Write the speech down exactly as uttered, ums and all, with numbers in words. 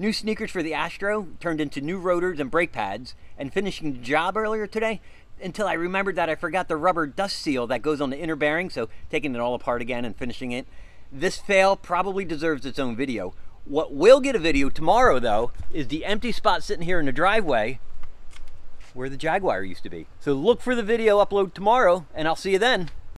New sneakers for the Astro turned into new rotors and brake pads, and finishing the job earlier today until I remembered that I forgot the rubber dust seal that goes on the inner bearing, so taking it all apart again and finishing it. This fail probably deserves its own video. What will get a video tomorrow, though, is the empty spot sitting here in the driveway where the Jaguar used to be. So look for the video upload tomorrow, and I'll see you then.